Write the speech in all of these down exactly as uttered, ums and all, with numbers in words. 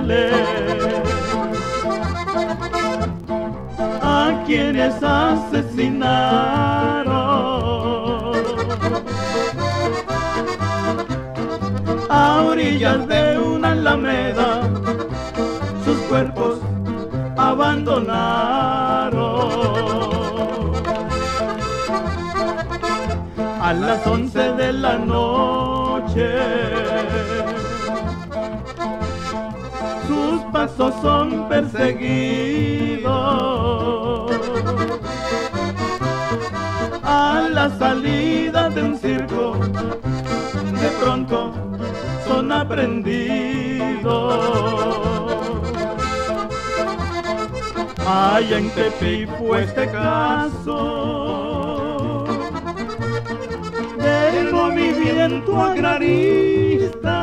a quienes asesinaron a orillas de una alameda, sus cuerpos abandonaron. A las once de la noche sus pasos son perseguidos. A la salida de un circo de pronto son aprendidos. Allá en Tepic fue este caso del movimiento agrarista.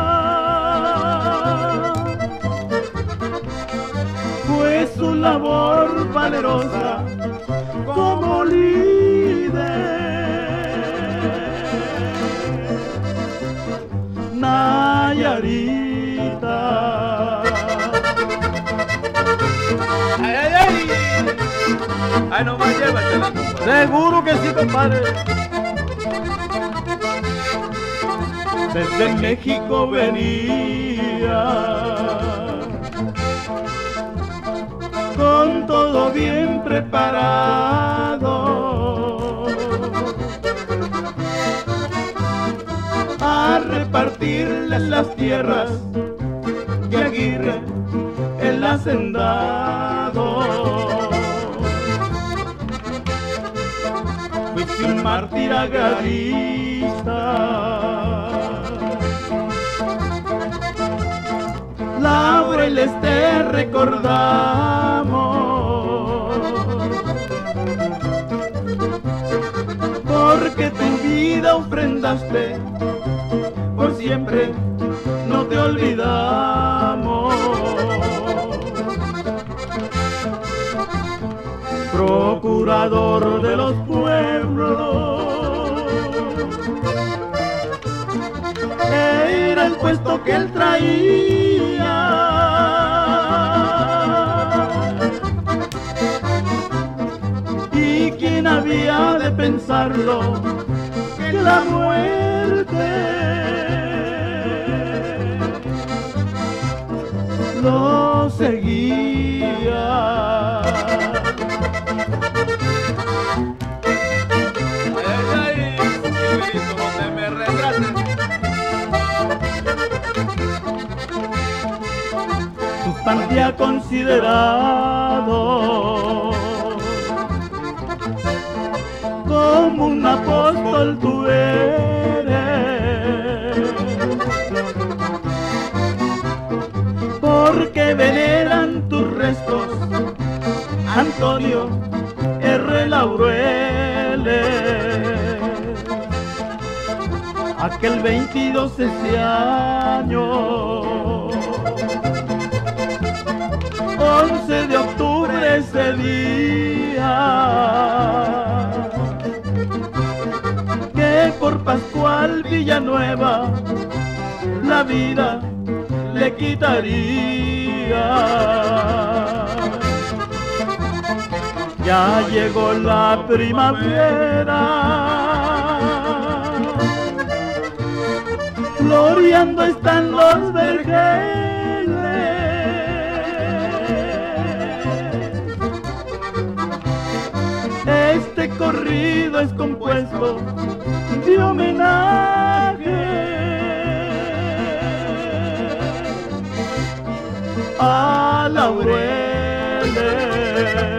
Fue su labor valerosa como líder. Nayarita. ¡Ay, ay, ay! ¡Ay, no más llévatela! Seguro que sí, compadre. Desde México venía con todo bien preparado a repartirles las tierras de Aguirre, el hacendado. Fuiste un mártir agrarista, laureles te recordamos, porque tu vida ofrendaste, por siempre no te olvidamos. Procurador de los pueblos, era el puesto que él traía. ¿Y quién había de pensarlo? Que la muerte lo seguía. ¡Ay, ay! Civilito, no te me retrases. Bastante ha considerado como un apóstol tú eres, porque veneran tus restos, Antonio R. Laureles. Aquel veintidós de ese año, once de octubre ese día, que por Pascual Villanueva la vida le quitaría. Ya llegó la primavera, floreando están los vergeles. Este corrido es compuesto de homenaje a Laureles.